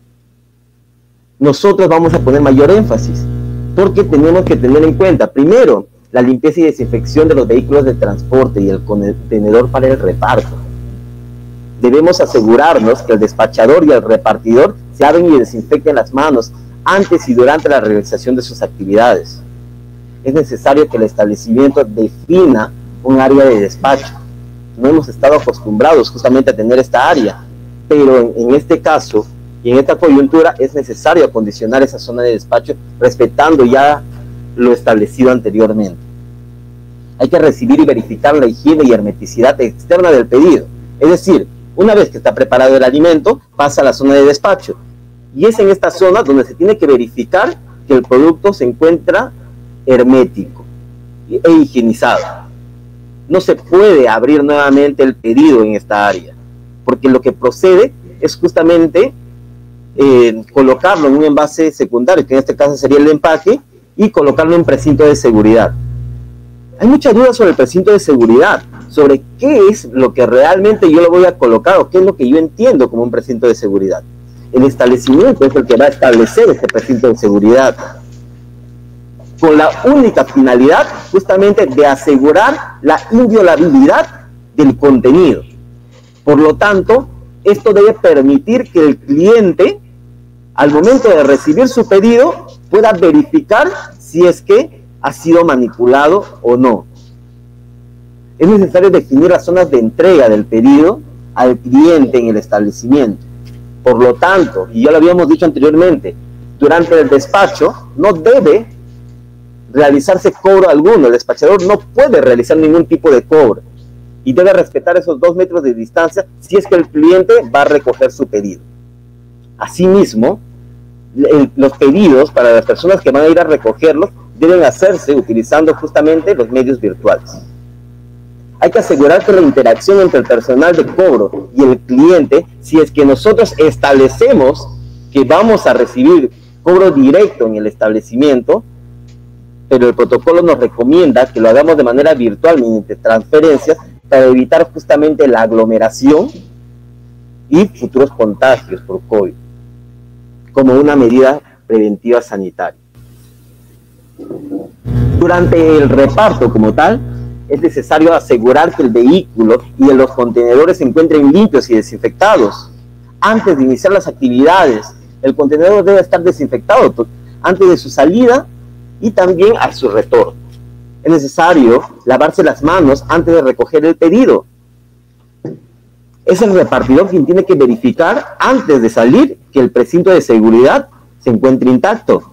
nosotros vamos a poner mayor énfasis, porque tenemos que tener en cuenta, primero, la limpieza y desinfección de los vehículos de transporte y el contenedor para el reparto. Debemos asegurarnos que el despachador y el repartidor se laven y desinfecten las manos antes y durante la realización de sus actividades. Es necesario que el establecimiento defina un área de despacho. No hemos estado acostumbrados justamente a tener esta área, pero en, en este caso y en esta coyuntura es necesario acondicionar esa zona de despacho respetando ya lo establecido anteriormente. Hay que recibir y verificar la higiene y hermeticidad externa del pedido. Es decir, una vez que está preparado el alimento, pasa a la zona de despacho. Y es en esta zona donde se tiene que verificar que el producto se encuentra hermético e higienizado. No se puede abrir nuevamente el pedido en esta área, porque lo que procede es justamente eh, colocarlo en un envase secundario, que en este caso sería el empaque, y colocarlo en precinto de seguridad. Hay muchas dudas sobre el precinto de seguridad, sobre qué es lo que realmente yo lo voy a colocar o qué es lo que yo entiendo como un precinto de seguridad. El establecimiento es el que va a establecer este precinto de seguridad, con la única finalidad justamente de asegurar la inviolabilidad del contenido. Por lo tanto, esto debe permitir que el cliente, al momento de recibir su pedido, pueda verificar si es que ha sido manipulado o no. Es necesario definir las zonas de entrega del pedido al cliente en el establecimiento. Por lo tanto, y ya lo habíamos dicho anteriormente, durante el despacho no debe realizarse cobro alguno. El despachador no puede realizar ningún tipo de cobro y debe respetar esos dos metros de distancia si es que el cliente va a recoger su pedido. Asimismo, el, los pedidos para las personas que van a ir a recogerlos deben hacerse utilizando justamente los medios virtuales. Hay que asegurar que la interacción entre el personal de cobro y el cliente, si es que nosotros establecemos que vamos a recibir cobro directo en el establecimiento, pero el protocolo nos recomienda que lo hagamos de manera virtual mediante transferencias para evitar justamente la aglomeración y futuros contagios por COVID, como una medida preventiva sanitaria. Durante el reparto como tal, es necesario asegurar que el vehículo y los contenedores se encuentren limpios y desinfectados. Antes de iniciar las actividades, el contenedor debe estar desinfectado antes de su salida y también a su retorno. Es necesario lavarse las manos antes de recoger el pedido. Es el repartidor quien tiene que verificar antes de salir que el precinto de seguridad se encuentre intacto,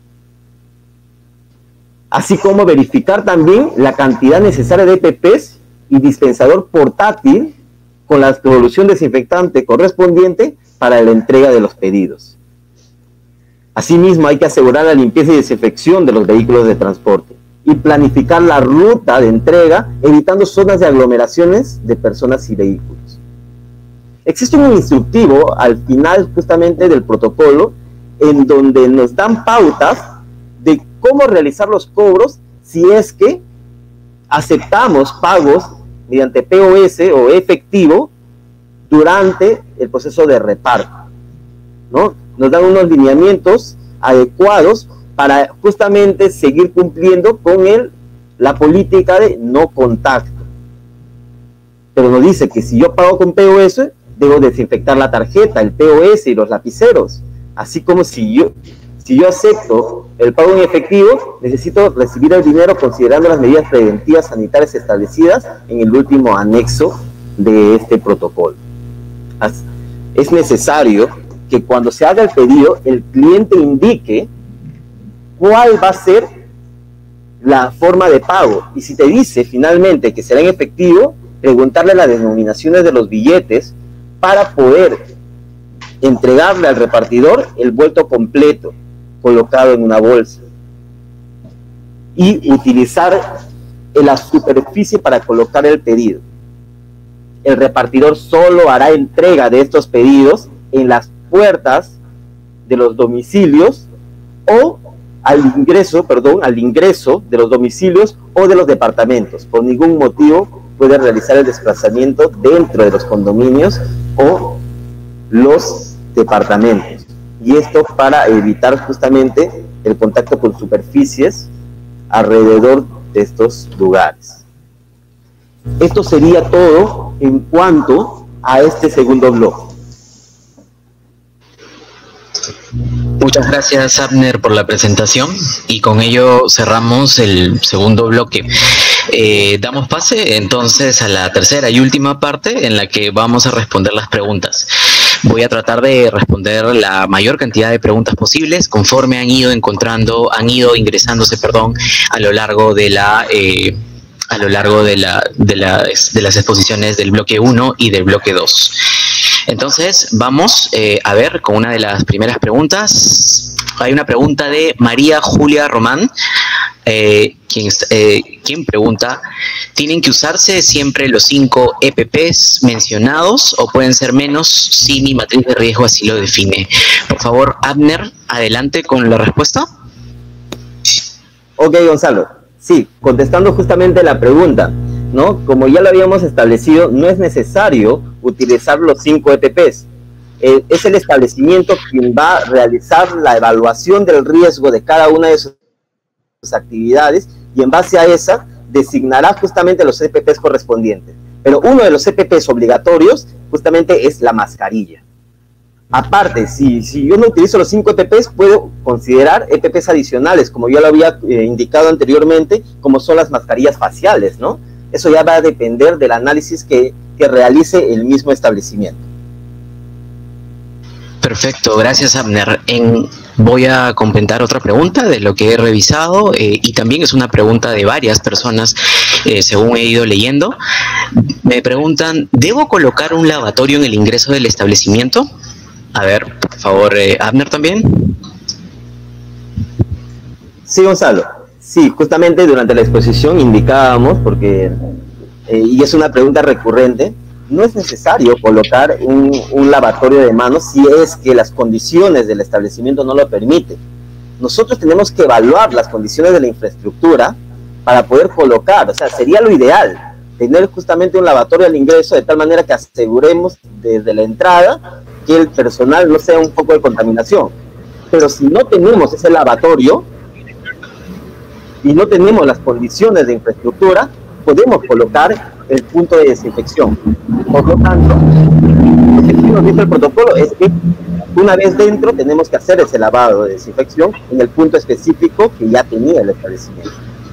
así como verificar también la cantidad necesaria de E P Pes y dispensador portátil con la solución desinfectante correspondiente para la entrega de los pedidos. Asimismo, hay que asegurar la limpieza y desinfección de los vehículos de transporte y planificar la ruta de entrega, evitando zonas de aglomeraciones de personas y vehículos. Existe un instructivo al final justamente del protocolo en donde nos dan pautas de cómo realizar los cobros si es que aceptamos pagos mediante P O S o efectivo durante el proceso de reparto, ¿no? Nos dan unos lineamientos adecuados para justamente seguir cumpliendo con el, la política de no contacto. Pero nos dice que si yo pago con P O S, debo desinfectar la tarjeta, el P O S y los lapiceros. Así como si yo, si yo acepto el pago en efectivo, necesito recibir el dinero considerando las medidas preventivas sanitarias establecidas en el último anexo de este protocolo. Es necesario que cuando se haga el pedido, el cliente indique cuál va a ser la forma de pago. Y si te dice finalmente que será en efectivo, preguntarle las denominaciones de los billetes para poder entregarle al repartidor el vuelto completo colocado en una bolsa y utilizar la superficie para colocar el pedido. El repartidor solo hará entrega de estos pedidos en las puertas de los domicilios o al ingreso, perdón, al ingreso de los domicilios o de los departamentos. Por ningún motivo puede realizar el desplazamiento dentro de los condominios o los departamentos. Y esto para evitar justamente el contacto con superficies alrededor de estos lugares. Esto sería todo en cuanto a este segundo bloque. Muchas gracias, Abner, por la presentación, y con ello cerramos el segundo bloque. Eh, damos pase entonces a la tercera y última parte en la que vamos a responder las preguntas. Voy a tratar de responder la mayor cantidad de preguntas posibles conforme han ido encontrando, han ido ingresándose, perdón, a lo largo de la eh, a lo largo de la de las de las exposiciones del bloque uno y del bloque dos. Entonces, vamos eh, a ver con una de las primeras preguntas. Hay una pregunta de María Julia Román, eh, quien, eh, quien pregunta, ¿tienen que usarse siempre los cinco E P Ps mencionados o pueden ser menos si mi matriz de riesgo así lo define? Por favor, Abner, adelante con la respuesta. Ok, Gonzalo. Sí, contestando justamente la pregunta, ¿no? Como ya lo habíamos establecido, no es necesario utilizar los cinco E P Ps. Eh, es el establecimiento quien va a realizar la evaluación del riesgo de cada una de sus actividades y en base a esa designará justamente los E P Ps correspondientes. Pero uno de los E P Ps obligatorios justamente es la mascarilla. Aparte, si, si yo no utilizo los cinco E P Ps, puedo considerar E P Ps adicionales, como ya lo había eh, indicado anteriormente, como son las mascarillas faciales, ¿no? Eso ya va a depender del análisis que, que realice el mismo establecimiento. Perfecto, gracias, Abner. En, voy a complementar otra pregunta de lo que he revisado eh, y también es una pregunta de varias personas, eh, según he ido leyendo. Me preguntan, ¿debo colocar un lavatorio en el ingreso del establecimiento? A ver, por favor, eh, Abner también. Sí, Gonzalo. Sí, justamente durante la exposición indicábamos, porque, eh, y es una pregunta recurrente, no es necesario colocar un, un lavatorio de manos si es que las condiciones del establecimiento no lo permiten. Nosotros tenemos que evaluar las condiciones de la infraestructura para poder colocar, o sea, sería lo ideal, tener justamente un lavatorio al ingreso de tal manera que aseguremos desde la entrada que el personal no sea un foco de contaminación. Pero si no tenemos ese lavatorio y no tenemos las condiciones de infraestructura, podemos colocar el punto de desinfección. Por lo tanto, lo que nos dice el protocolo es que una vez dentro tenemos que hacer ese lavado de desinfección en el punto específico que ya tenía el establecimiento.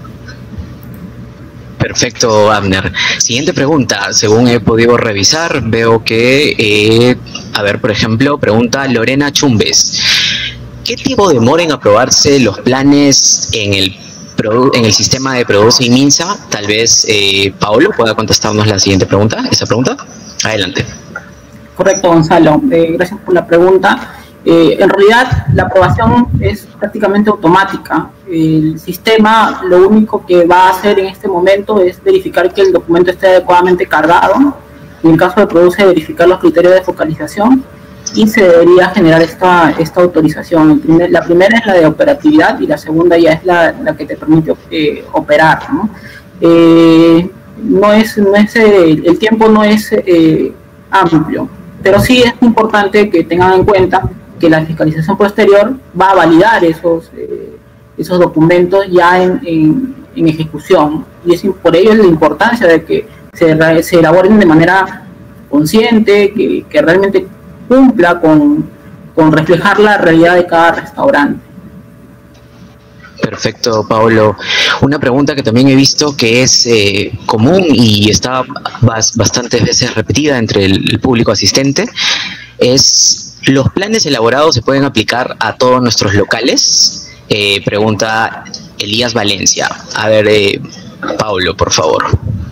Perfecto, Abner. Siguiente pregunta. Según he podido revisar, veo que, eh, a ver, por ejemplo, pregunta Lorena Chumbes. ¿Qué tiempo demora en aprobarse los planes en el en el sistema de Produce y Minsa. Tal vez eh, Paolo pueda contestarnos la siguiente pregunta, esa pregunta. Adelante. Correcto, Gonzalo. Eh, gracias por la pregunta. Eh, en realidad, la aprobación es prácticamente automática. El sistema lo único que va a hacer en este momento es verificar que el documento esté adecuadamente cargado. En el caso de Produce, verificar los criterios de focalización y se debería generar esta, esta autorización. El primer, la primera es la de operatividad y la segunda ya es la, la que te permite eh, operar, ¿no? Eh, no es, no es, eh, el tiempo no es eh, amplio, pero sí es importante que tengan en cuenta que la fiscalización posterior va a validar esos, eh, esos documentos ya en, en, en ejecución, y es por ello es la importancia de que se, se elaboren de manera consciente, que, que realmente cumpla con, con reflejar la realidad de cada restaurante. Perfecto, Paolo. Una pregunta que también he visto que es eh, común y está bas bastantes veces repetida entre el, el público asistente es: ¿los planes elaborados se pueden aplicar a todos nuestros locales? Eh, pregunta Elías Valencia. A ver, eh, Paolo, por favor.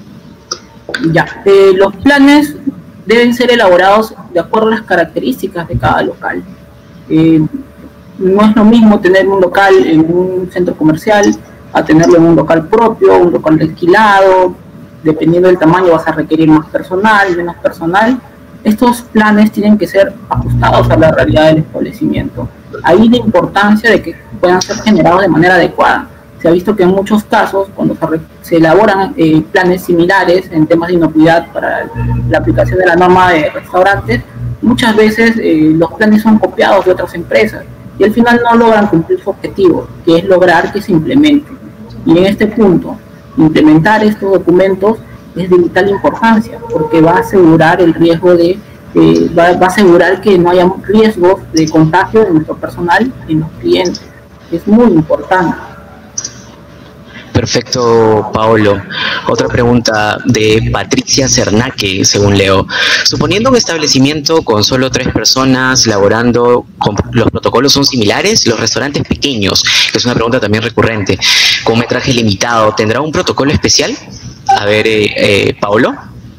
Ya, eh, los planes deben ser elaborados de acuerdo a las características de cada local. Eh, no es lo mismo tener un local en un centro comercial a tenerlo en un local propio, un local alquilado. Dependiendo del tamaño vas a requerir más personal, menos personal. Estos planes tienen que ser ajustados a la realidad del establecimiento. Ahí la importancia de que puedan ser generados de manera adecuada. Se ha visto que en muchos casos, cuando se, se elaboran eh, planes similares en temas de inocuidad para la aplicación de la norma de restaurantes, muchas veces eh, los planes son copiados de otras empresas y al final no logran cumplir su objetivo, que es lograr que se implementen. Y en este punto, implementar estos documentos es de vital importancia, porque va a asegurar el riesgo de, eh, va, va a asegurar que no haya riesgos de contagio de nuestro personal y los clientes. Es muy importante. Perfecto, Paolo. Otra pregunta de Patricia Cernaque, según leo. Suponiendo un establecimiento con solo tres personas laborando, con, ¿los protocolos son similares? Los restaurantes pequeños, que es una pregunta también recurrente, con metraje limitado, ¿tendrá un protocolo especial? A ver, eh, eh, Paolo.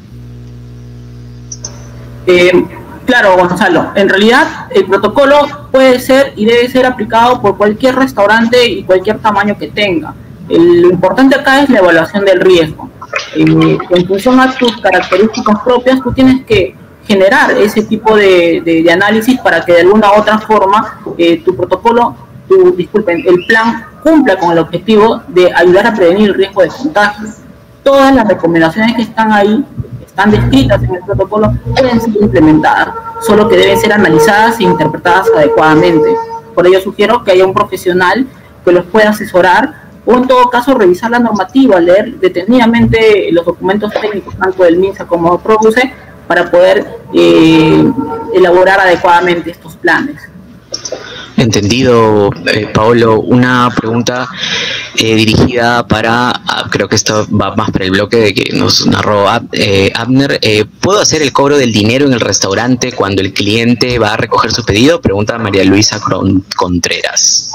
Eh, claro, Gonzalo. En realidad, el protocolo puede ser y debe ser aplicado por cualquier restaurante y cualquier tamaño que tenga. El, lo importante acá es la evaluación del riesgo. Eh, en función a tus características propias, tú tienes que generar ese tipo de, de, de análisis para que de alguna u otra forma eh, tu protocolo, tu, disculpen, el plan cumpla con el objetivo de ayudar a prevenir el riesgo de contagio. Todas las recomendaciones que están ahí, están descritas en el protocolo, pueden ser implementadas, solo que deben ser analizadas e interpretadas adecuadamente. Por ello sugiero que haya un profesional que los pueda asesorar, o en todo caso revisar la normativa, leer detenidamente los documentos técnicos tanto del MINSA como de Produce para poder eh, elaborar adecuadamente estos planes. Entendido, eh, Paolo. Una pregunta eh, dirigida para, ah, creo que esto va más para el bloque de que nos narró Ab, eh, Abner. Eh, ¿Puedo hacer el cobro del dinero en el restaurante cuando el cliente va a recoger su pedido? Pregunta María Luisa Contreras.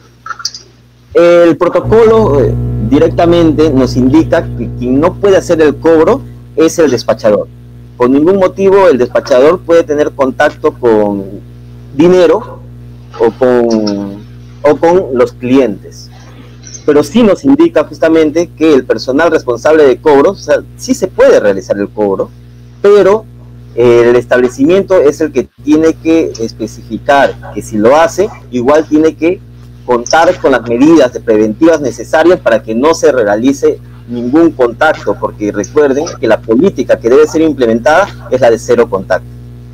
El protocolo eh, directamente nos indica que quien no puede hacer el cobro es el despachador. Por ningún motivo el despachador puede tener contacto con dinero o con, o con los clientes. Pero sí nos indica justamente que el personal responsable de cobros, o sea, sí se puede realizar el cobro, pero el establecimiento es el que tiene que especificar que si lo hace, igual tiene que contar con las medidas de preventivas necesarias para que no se realice ningún contacto, porque recuerden que la política que debe ser implementada es la de cero contacto.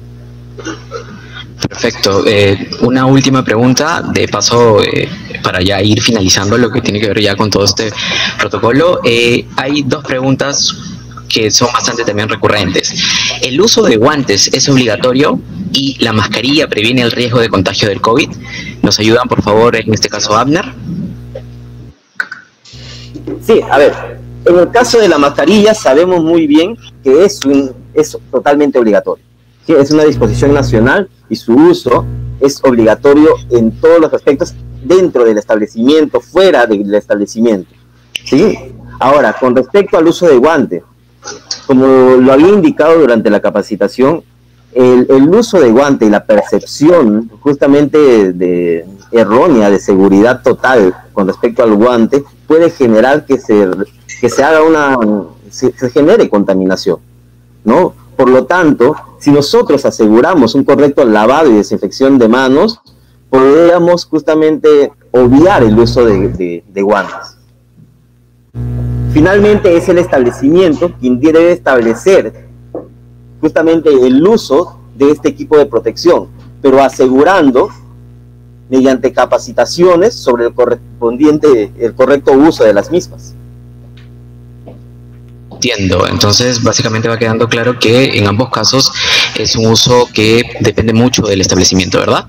Perfecto. Eh, una última pregunta, de paso, eh, para ya ir finalizando lo que tiene que ver ya con todo este protocolo. Eh, hay dos preguntas que son bastante también recurrentes. ¿El uso de guantes es obligatorio y la mascarilla previene el riesgo de contagio del COVID? ¿Nos ayudan, por favor, en este caso, Abner? Sí, a ver, en el caso de la mascarilla sabemos muy bien que es, un, es totalmente obligatorio. Sí, es una disposición nacional y su uso es obligatorio en todos los aspectos, dentro del establecimiento, fuera del establecimiento. ¿sí? Ahora, con respecto al uso de guante, como lo había indicado durante la capacitación, el, el uso de guante y la percepción justamente de, de errónea de seguridad total con respecto al guante puede generar que se, que se haga una, se, se genere contaminación, ¿no? Por lo tanto, si nosotros aseguramos un correcto lavado y desinfección de manos, podríamos justamente obviar el uso de, de, de guantes. Finalmente, es el establecimiento quien debe establecer justamente el uso de este equipo de protección, pero asegurando mediante capacitaciones sobre el correspondiente, el correcto uso de las mismas. Entiendo, entonces básicamente va quedando claro que en ambos casos es un uso que depende mucho del establecimiento, ¿verdad?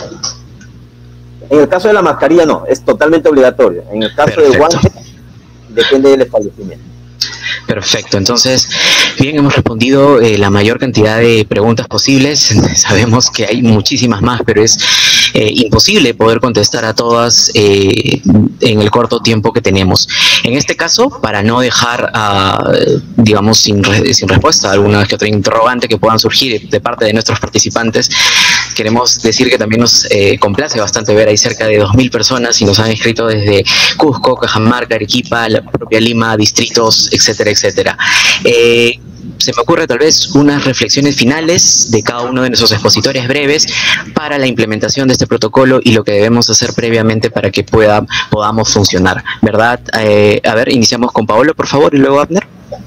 En el caso de la mascarilla no, es totalmente obligatorio. En el caso del guante depende del establecimiento. Perfecto, entonces, bien, hemos respondido eh, la mayor cantidad de preguntas posibles. Sabemos que hay muchísimas más, pero es eh, imposible poder contestar a todas eh, en el corto tiempo que tenemos. En este caso, para no dejar, uh, digamos, sin, re sin respuesta a alguna que otra interrogante que puedan surgir de parte de nuestros participantes, queremos decir que también nos eh, complace bastante ver, hay cerca de dos mil personas y nos han escrito desde Cusco, Cajamarca, Arequipa, la propia Lima, distritos, etcétera, etcétera. Eh, se me ocurre tal vez unas reflexiones finales de cada uno de nuestros expositores breves para la implementación de este protocolo y lo que debemos hacer previamente para que pueda, podamos funcionar, ¿verdad? Eh, a ver, iniciamos con Paolo, por favor, y luego Abner.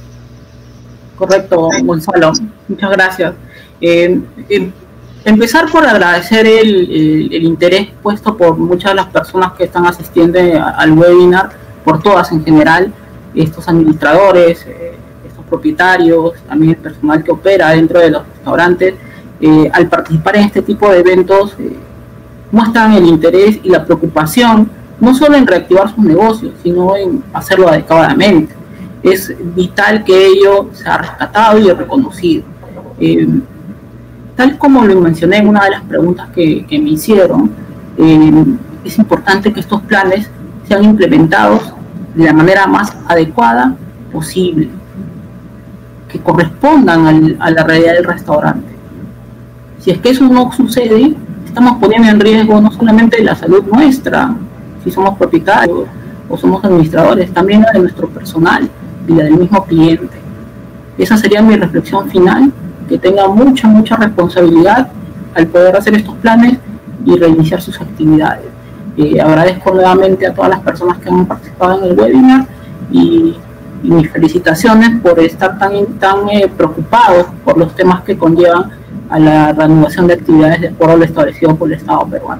Correcto, Gonzalo. Muchas gracias. Eh, eh, empezar por agradecer el, el, el interés puesto por muchas de las personas que están asistiendo al webinar, por todas en general, estos administradores, eh, estos propietarios, también el personal que opera dentro de los restaurantes, eh, al participar en este tipo de eventos, eh, muestran el interés y la preocupación, no solo en reactivar sus negocios, sino en hacerlo adecuadamente. Es vital que ello sea rescatado y reconocido. Eh, tal como lo mencioné en una de las preguntas que, que me hicieron, eh, es importante que estos planes sean implementados de la manera más adecuada posible, que correspondan al, a la realidad del restaurante. Si es que eso no sucede, estamos poniendo en riesgo no solamente la salud nuestra, si somos propietarios o somos administradores, también la de nuestro personal y la del mismo cliente. Esa sería mi reflexión final, que tenga mucha, mucha responsabilidad al poder hacer estos planes y reiniciar sus actividades. Eh, agradezco nuevamente a todas las personas que han participado en el webinar y, y mis felicitaciones por estar tan, tan eh, preocupados por los temas que conllevan a la reanudación de actividades de acuerdo a lo establecido por el Estado peruano.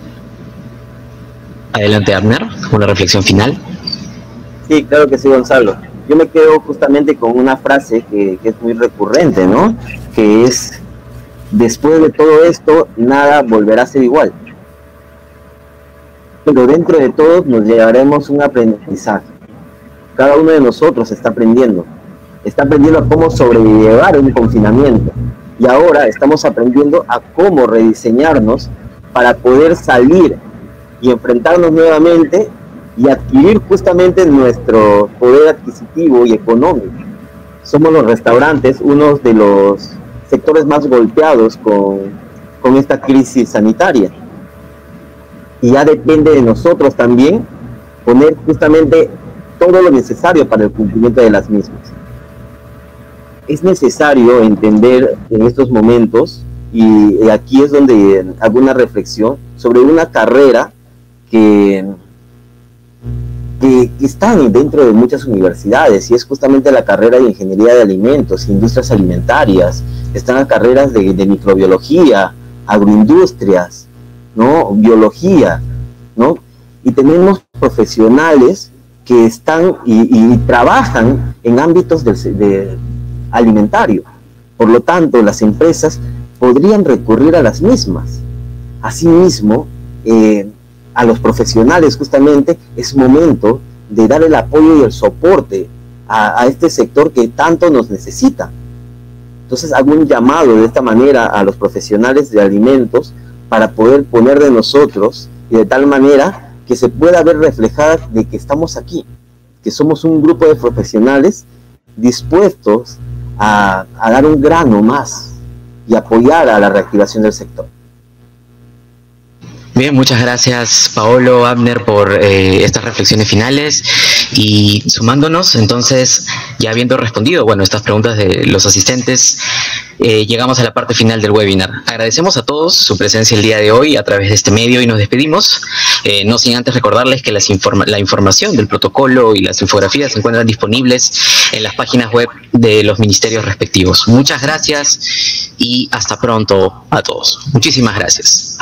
Adelante, Abner, una reflexión final. Sí, claro que sí, Gonzalo. Yo me quedo justamente con una frase que, que es muy recurrente, ¿no? Que es, después de todo esto, nada volverá a ser igual. Pero dentro de todos nos llevaremos un aprendizaje. Cada uno de nosotros está aprendiendo. Está aprendiendo a cómo sobrellevar un confinamiento. Y ahora estamos aprendiendo a cómo rediseñarnos para poder salir y enfrentarnos nuevamente y adquirir justamente nuestro poder adquisitivo y económico. Somos los restaurantes uno de los sectores más golpeados con, con esta crisis sanitaria. Y ya depende de nosotros también poner justamente todo lo necesario para el cumplimiento de las mismas. Es necesario entender en estos momentos, y aquí es donde hago una reflexión sobre una carrera que, que está dentro de muchas universidades, y es justamente la carrera de Ingeniería de Alimentos, Industrias Alimentarias. Están las carreras de, de microbiología, agroindustrias, ¿no? Biología, ¿no? Y tenemos profesionales que están y, y trabajan en ámbitos del, de alimentario. Por lo tanto, las empresas podrían recurrir a las mismas. Asimismo, eh, a los profesionales justamente es momento de dar el apoyo y el soporte a, a este sector que tanto nos necesita. Entonces hago un llamado de esta manera a los profesionales de alimentos para poder poner de nosotros y de tal manera que se pueda ver reflejada de que estamos aquí, que que somos un grupo de profesionales dispuestos a, a dar un grano más y apoyar a la reactivación del sector. Bien, muchas gracias Paolo, Abner, por eh, estas reflexiones finales, y sumándonos, entonces, ya habiendo respondido, bueno, estas preguntas de los asistentes, eh, llegamos a la parte final del webinar. Agradecemos a todos su presencia el día de hoy a través de este medio y nos despedimos, eh, no sin antes recordarles que las informa la información del protocolo y las infografías se encuentran disponibles en las páginas web de los ministerios respectivos. Muchas gracias y hasta pronto a todos. Muchísimas gracias.